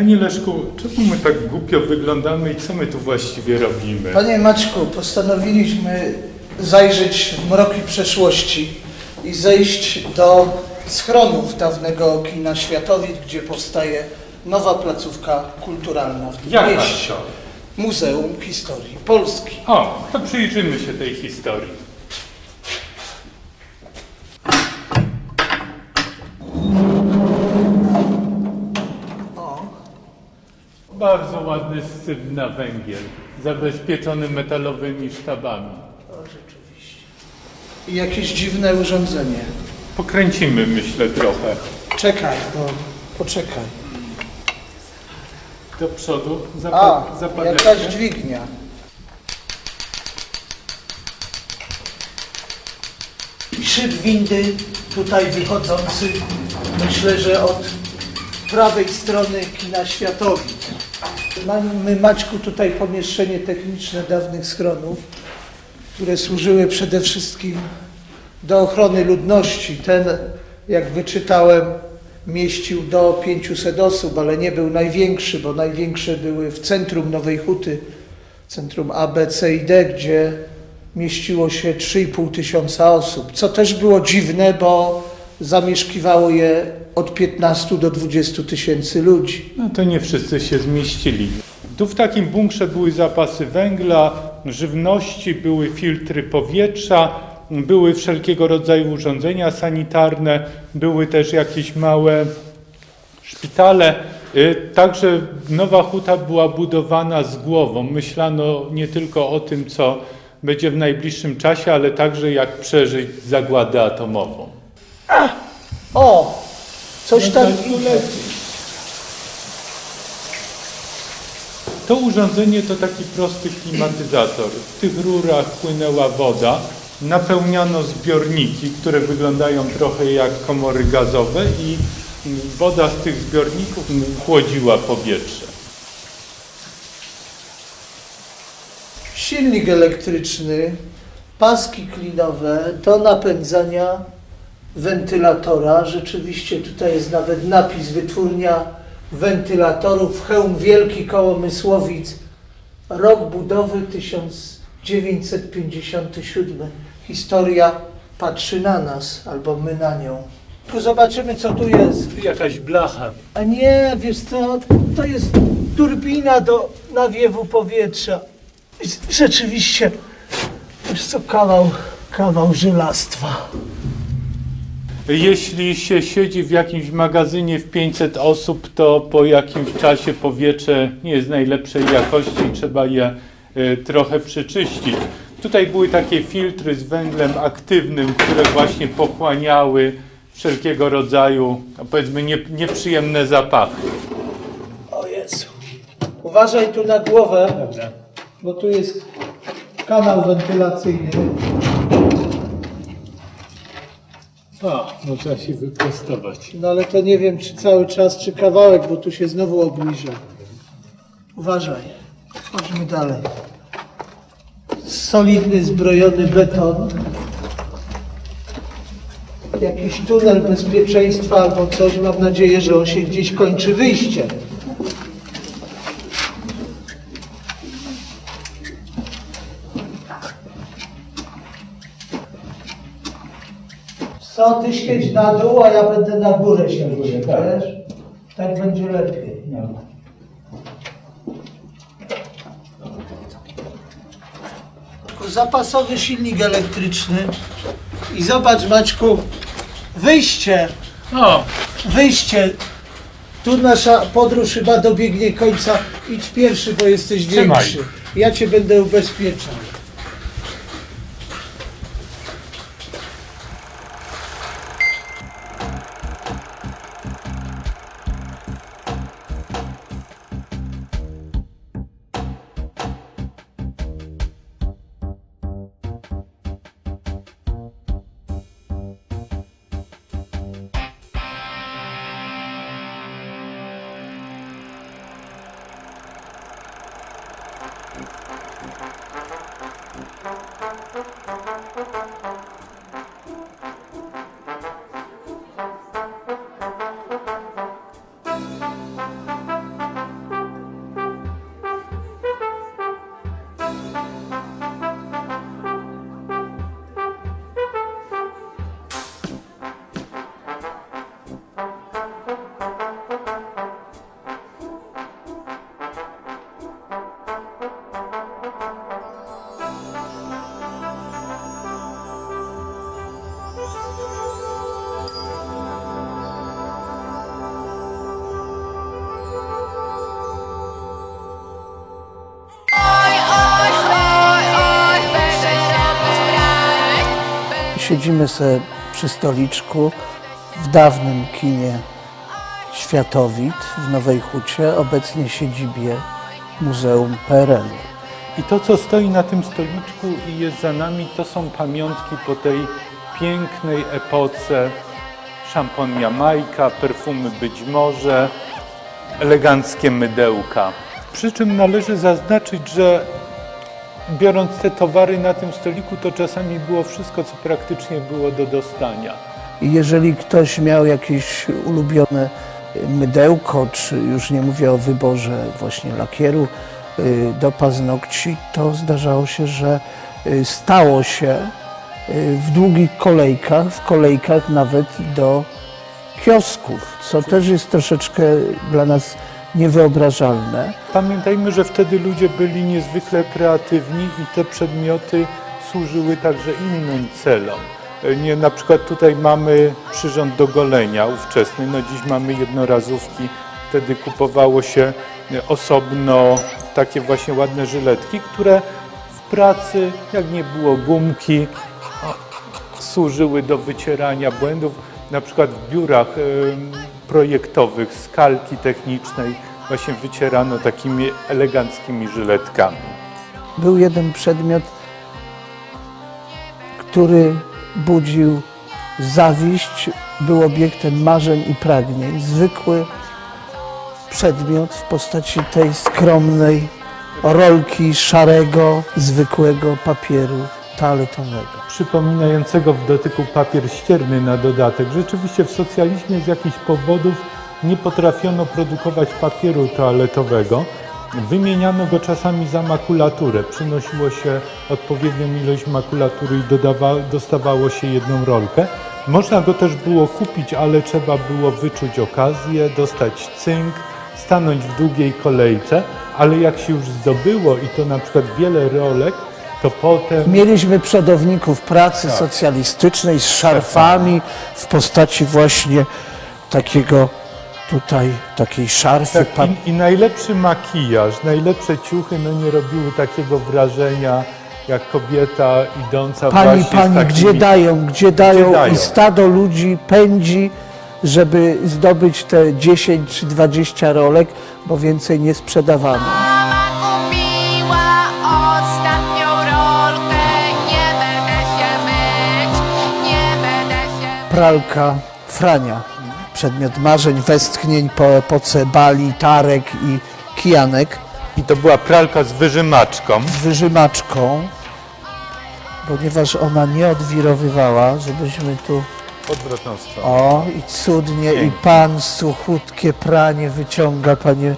Panie Leszku, czemu my tak głupio wyglądamy i co my tu właściwie robimy? Panie Maćku, postanowiliśmy zajrzeć w mroki przeszłości i zejść do schronów dawnego kina Światowid, gdzie powstaje nowa placówka kulturalna w tym Jaka mieście. to? Muzeum Historii Polski. O, to przyjrzyjmy się tej historii. Bardzo ładny syp na węgiel, zabezpieczony metalowymi sztabami. O, rzeczywiście. I jakieś dziwne urządzenie. Pokręcimy, myślę, trochę. Czekaj, poczekaj. Do przodu, jakaś dźwignia. Szyb windy tutaj wychodzący, myślę, że od prawej strony kina Światowid. Mamy, Maćku, tutaj pomieszczenie techniczne dawnych schronów, które służyły przede wszystkim do ochrony ludności. Ten, jak wyczytałem, mieścił do 500 osób, ale nie był największy, bo największe były w centrum Nowej Huty, centrum A, B, C i D, gdzie mieściło się 3,5 tysiąca osób, co też było dziwne, bo zamieszkiwało je od 15 do 20 tysięcy ludzi. No to nie wszyscy się zmieścili. Tu w takim bunkrze były zapasy węgla, żywności, były filtry powietrza, były wszelkiego rodzaju urządzenia sanitarne, były też jakieś małe szpitale. Także Nowa Huta była budowana z głową. Myślano nie tylko o tym, co będzie w najbliższym czasie, ale także jak przeżyć zagładę atomową. O! Coś tam leci. To urządzenie to taki prosty klimatyzator. W tych rurach płynęła woda, napełniano zbiorniki, które wyglądają trochę jak komory gazowe i woda z tych zbiorników chłodziła powietrze. Silnik elektryczny, paski klinowe do napędzania wentylatora. Rzeczywiście tutaj jest nawet napis wytwórnia wentylatorów, Chełm Wielki koło Mysłowic, rok budowy 1957. Historia patrzy na nas, albo my na nią. Tu zobaczymy, co tu jest. Jakaś blacha. A nie, wiesz co, to jest turbina do nawiewu powietrza. Rzeczywiście, wiesz co, kawał żelastwa. Jeśli się siedzi w jakimś magazynie w 500 osób, to po jakimś czasie powietrze nie jest najlepszej jakości i trzeba je trochę przeczyścić. Tutaj były takie filtry z węglem aktywnym, które właśnie pochłaniały wszelkiego rodzaju, powiedzmy, nieprzyjemne zapachy. O Jezu. Uważaj tu na głowę. Dobra. Bo tu jest kanał wentylacyjny. No trzeba się wyprostować. No ale to nie wiem, czy cały czas, czy kawałek, bo tu się znowu obniża. Uważaj. Chodźmy dalej. Solidny, zbrojony beton. Jakiś tunel bezpieczeństwa albo coś. Mam nadzieję, że on się gdzieś kończy wyjściem. Co, ty siedź na dół, a ja będę na górę siedzieć, wiesz? Tak będzie lepiej. Zapasowy silnik elektryczny. I zobacz, Maćku, wyjście. Wyjście. Tu nasza podróż chyba dobiegnie końca. Idź pierwszy, bo jesteś większy. Ja cię będę ubezpieczał. siedzimy sobie przy stoliczku w dawnym kinie Światowit w Nowej Hucie, obecnie siedzibie Muzeum PRL. I to, co stoi na tym stoliczku i jest za nami, to są pamiątki po tej pięknej epoce. Szampon Jamajka, perfumy Być może, eleganckie mydełka. Przy czym należy zaznaczyć, że biorąc te towary na tym stoliku, to czasami było wszystko, co praktycznie było do dostania. I jeżeli ktoś miał jakieś ulubione mydełko, czy już nie mówię o wyborze właśnie lakieru do paznokci, to zdarzało się, że stało się w długich kolejkach, w kolejkach nawet do kiosków, co też jest troszeczkę dla nas niewyobrażalne. Pamiętajmy, że wtedy ludzie byli niezwykle kreatywni i te przedmioty służyły także innym celom. Nie, na przykład tutaj mamy przyrząd do golenia ówczesny, no dziś mamy jednorazówki, wtedy kupowało się osobno takie właśnie ładne żyletki, które w pracy, jak nie było gumki, służyły do wycierania błędów. Na przykład w biurach projektowych z kalki technicznej właśnie wycierano takimi eleganckimi żyletkami. Był jeden przedmiot, który budził zawiść, był obiektem marzeń i pragnień. Zwykły przedmiot w postaci tej skromnej rolki szarego, zwykłego papieru toaletowego. Przypominającego w dotyku papier ścierny na dodatek. Rzeczywiście w socjalizmie z jakichś powodów nie potrafiono produkować papieru toaletowego. Wymieniano go czasami za makulaturę. Przynosiło się odpowiednią ilość makulatury i dostawało się jedną rolkę. Można go też było kupić, ale trzeba było wyczuć okazję, dostać cynk, stanąć w długiej kolejce, ale jak się już zdobyło i to na przykład wiele rolek, to potem... Mieliśmy przodowników pracy socjalistycznej z szarfami w postaci właśnie takiego takiej szarfy. Tak, i najlepszy makijaż, najlepsze ciuchy nie robiły takiego wrażenia jak kobieta idąca Pani, takimi... gdzie dają i stado ludzi pędzi, żeby zdobyć te 10 czy 20 rolek, bo więcej nie sprzedawano. Mama kupiła ostatnią rolkę, nie będę się myć, nie będę się... Pralka Frania, przedmiot marzeń, westchnień po epoce Bali, Tarek i Kijanek. I to była pralka z wyżymaczką. Z wyżymaczką, ponieważ ona nie odwirowywała, żebyśmy tu... Odwrotną stroną. O, i cudnie, i pan suchutkie pranie wyciąga, panie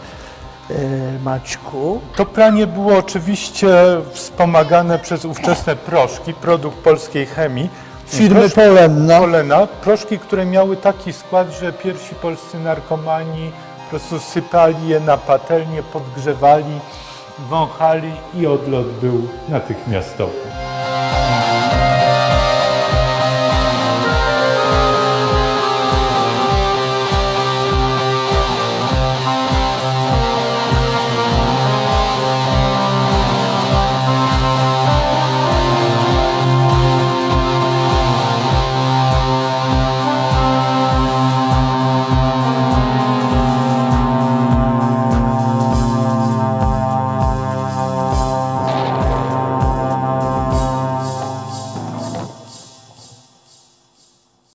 Maćku. To pranie było oczywiście wspomagane przez ówczesne proszki, produkt polskiej chemii. Firmy Polena. Proszki, które miały taki skład, że pierwsi polscy narkomani po prostu sypali je na patelnię, podgrzewali, wąchali i odlot był natychmiastowy.